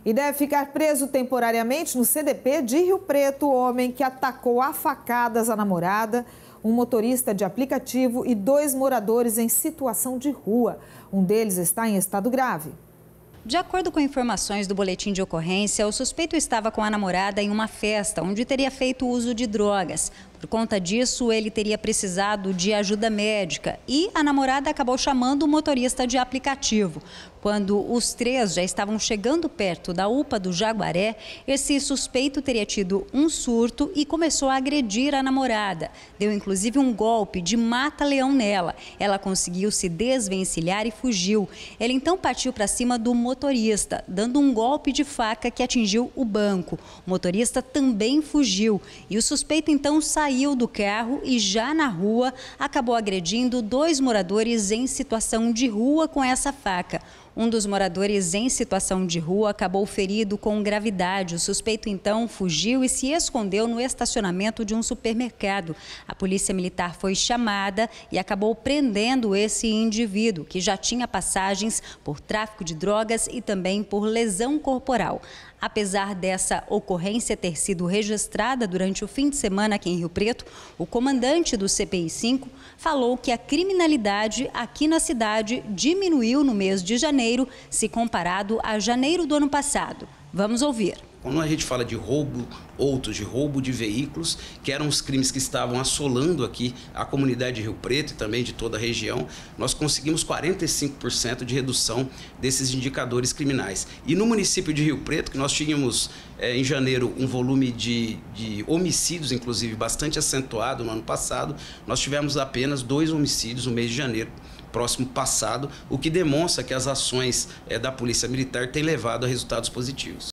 E deve ficar preso temporariamente no CDP de Rio Preto o homem que atacou a facadas a namorada, um motorista de aplicativo e 2 moradores em situação de rua. Um deles está em estado grave. De acordo com informações do boletim de ocorrência, o suspeito estava com a namorada em uma festa onde teria feito uso de drogas. Por conta disso, ele teria precisado de ajuda médica e a namorada acabou chamando o motorista de aplicativo. Quando os 3 já estavam chegando perto da UPA do Jaguaré, esse suspeito teria tido um surto e começou a agredir a namorada. Deu inclusive um golpe de mata-leão nela. Ela conseguiu se desvencilhar e fugiu. Ele então partiu para cima do motorista, dando um golpe de faca que atingiu o banco. O motorista também fugiu e o suspeito então saiu do carro e já na rua acabou agredindo 2 moradores em situação de rua com essa faca. Um dos moradores em situação de rua acabou ferido com gravidade. O suspeito então fugiu e se escondeu no estacionamento de um supermercado. A polícia militar foi chamada e acabou prendendo esse indivíduo, que já tinha passagens por tráfico de drogas e também por lesão corporal. Apesar dessa ocorrência ter sido registrada durante o fim de semana aqui em Rio Preto, o comandante do CPI-5 falou que a criminalidade aqui na cidade diminuiu no mês de janeiro, se comparado a janeiro do ano passado. Vamos ouvir. Quando a gente fala de roubo, outros de roubo de veículos, que eram os crimes que estavam assolando aqui a comunidade de Rio Preto e também de toda a região, nós conseguimos 45% de redução desses indicadores criminais. E no município de Rio Preto, que nós tínhamos em janeiro um volume de homicídios, inclusive bastante acentuado no ano passado, nós tivemos apenas 2 homicídios no mês de janeiro próximo passado, o que demonstra que as ações da Polícia Militar têm levado a resultados positivos.